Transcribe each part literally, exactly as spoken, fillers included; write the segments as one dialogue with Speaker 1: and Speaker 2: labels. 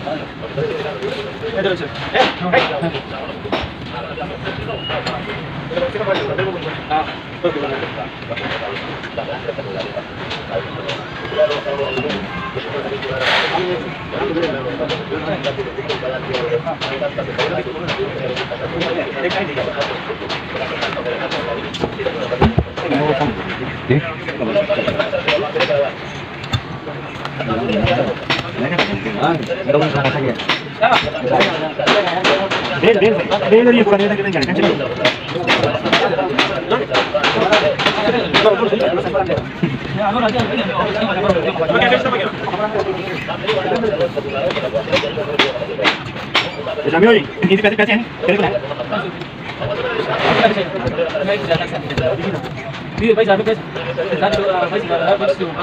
Speaker 1: Jamil, ini kasih kasih ini. Đi bây giờ bây giờ ra được bây giờ đã bắt đầu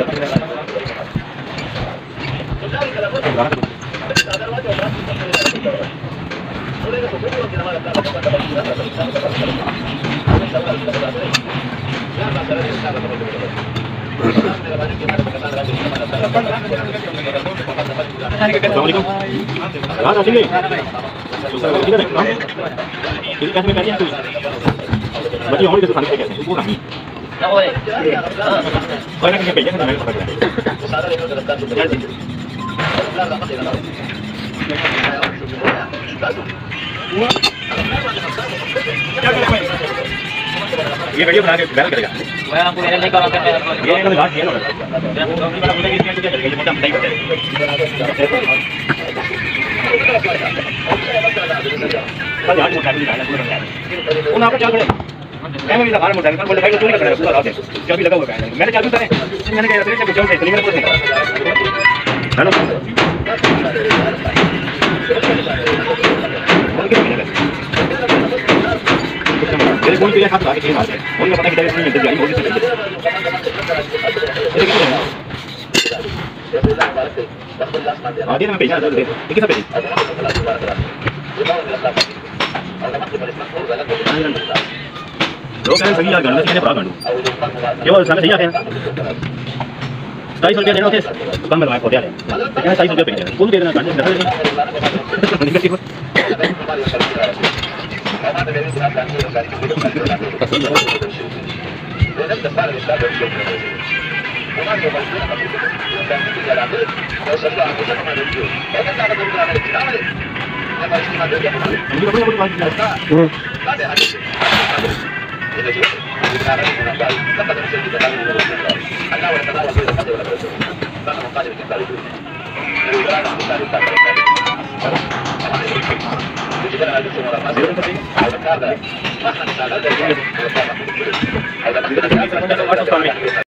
Speaker 1: Assalamualaikum. Ada sini. Kita dek, ini kasih kasih tu. Berarti orang itu tu sampai kasih. Kurang. Tak boleh. Kau nak kena pegang sampai apa? Jadi. ये video बना के viral करेगा। मैं आपको viral नहीं करूँगा। ये तो घाट ये लोग। मैं आपको दूसरी बार बोलेंगे इसमें क्या करेगा? ये मोटा नहीं बताएगा। कल घाट मोटा नहीं डाला पूरा डाला। उन आपको क्या करे? मैं भी लगा मोटा कल बोले भाई तो नहीं कर पूरा रात है। क्या भी लगा हुआ है। मैंने चालू करे। मैंने कहा तेरे से कुछ और नहीं मेरे को नहीं। हेलो। मेरे फोन पे ये हाथ आके चेंज मारते हैं उनको पता किधर नहीं है जाई बहुत से ये कितना है आगे में भेजना है ये कितना भेजी लोग कहते हैं सही यार गंदा कितने बड़ा गंडू केवल समय सही आते हैं ढाई सौ रुपया देना होते कम में पौधे आए लेकिन ढाई सौ रुपया भेजना कौन दे देना गंडे नहीं Ada